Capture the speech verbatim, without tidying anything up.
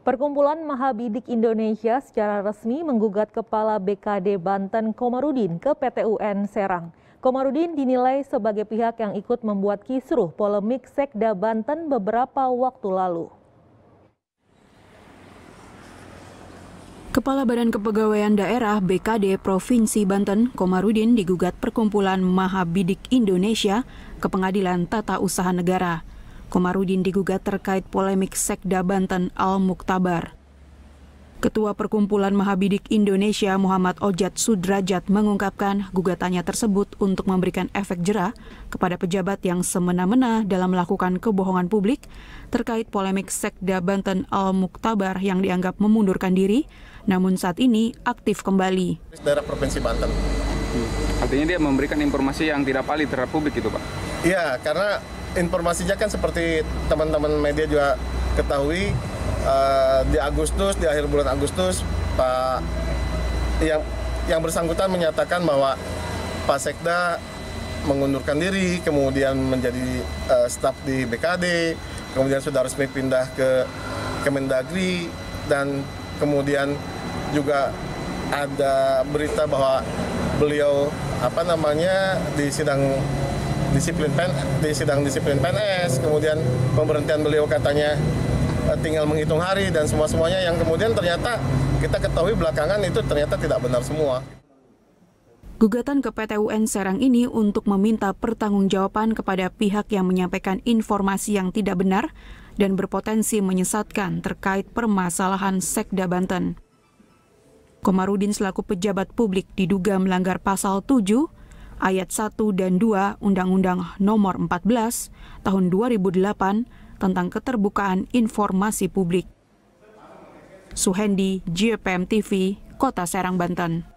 Perkumpulan Mahabidik Indonesia secara resmi menggugat Kepala B K D Banten Komarudin ke P T U N Serang. Komarudin dinilai sebagai pihak yang ikut membuat kisruh polemik Sekda Banten beberapa waktu lalu. Kepala Badan Kepegawaian Daerah B K D Provinsi Banten, Komarudin, digugat Perkumpulan Mahabidik Indonesia ke Pengadilan Tata Usaha Negara. Komarudin digugat terkait polemik Sekda Banten Al-Muktabar. Ketua Perkumpulan Mahabidik Indonesia Muhammad Ojat Sudrajat mengungkapkan gugatannya tersebut untuk memberikan efek jera kepada pejabat yang semena-mena dalam melakukan kebohongan publik terkait polemik Sekda Banten Al-Muktabar yang dianggap memundurkan diri, namun saat ini aktif kembali. Daerah Provinsi Banten. Hmm. Artinya dia memberikan informasi yang tidak valid terhadap publik itu, Pak? Iya, karena informasinya kan seperti teman-teman media juga ketahui, uh, di Agustus, di akhir bulan Agustus, Pak yang yang bersangkutan menyatakan bahwa Pak Sekda mengundurkan diri, kemudian menjadi uh, staf di B K D, kemudian sudah resmi pindah ke Kemendagri, dan kemudian juga ada berita bahwa beliau apa namanya di sidang disiplin P N, di sidang disiplin P N S, kemudian pemberhentian beliau katanya tinggal menghitung hari, dan semua-semuanya yang kemudian ternyata kita ketahui belakangan itu ternyata tidak benar semua. Gugatan ke P T U N Serang ini untuk meminta pertanggungjawaban kepada pihak yang menyampaikan informasi yang tidak benar dan berpotensi menyesatkan terkait permasalahan Sekda Banten. Komarudin selaku pejabat publik diduga melanggar pasal tujuh ayat satu dan dua Undang-Undang Nomor empat belas Tahun dua ribu delapan tentang keterbukaan informasi publik. Suhendi, J P M T V, Kota Serang, Banten.